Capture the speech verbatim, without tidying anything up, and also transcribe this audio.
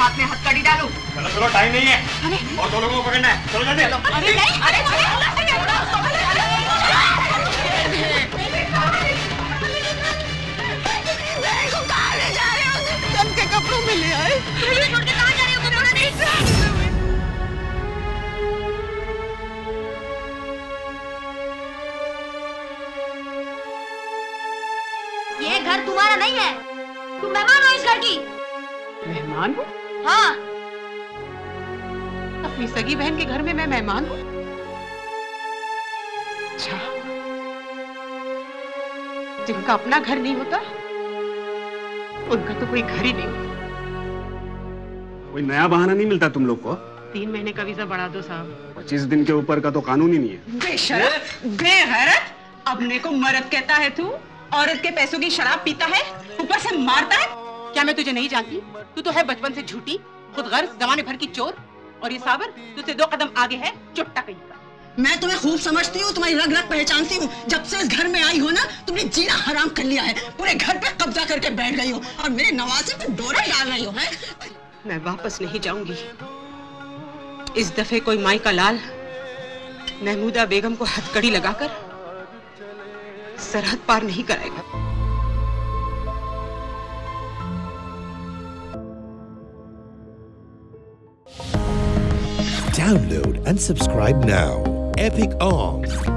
हाथ में हथकड़ी डालूं? चलो चलो, टाइम नहीं है। अरे और दो लोगों को पकड़ना है, चलो जल्दी। अरे नहीं, अरे कहाँ ले जा रहे हो? चंद के कपड़ों में ले आए। छोड़ के कहाँ जा रहे हो? ये घर तुम्हारा नहीं है, तुम मेहमान हो इस घर की। मेहमान हूँ? हाँ। अपनी सगी बहन के घर में मैं मेहमान हूँ? अच्छा, जिनका अपना घर नहीं होता उनका तो कोई घर ही नहीं होता। कोई नया बहाना नहीं मिलता तुम लोग को? तीन महीने का वीजा बढ़ा दो साहब। पच्चीस दिन के ऊपर का तो कानून ही नहीं है। बेशरम, बेगैरत, अपने को मर्द कहता है तू? औरत के पैसों की शराब पीता है, ऊपर से मारता है। क्या मैं तुझे नहीं जानती? तू तो है बचपन से झूठी, खुद गर्ज, जमाने भर की चोर। और ये साबर तुझसे दो कदम आगे है, चुट्टा कहीं का। मैं तुम्हें खूब समझती हूँ, तुम्हारी रग रग पहचानती हूँ। जब से इस घर में आई हो ना, तुमने जीना हराम कर लिया है। पूरे घर पे कब्जा करके बैठ गई हो और मेरे नवासे पे डोरा डाल रही हो। है? मैं वापस नहीं जाऊंगी। इस दफे कोई माई का लाल महमूदा बेगम को हथकड़ी लगाकर सरहद पार नहीं कराएगा। Download and subscribe now. Epic Arms.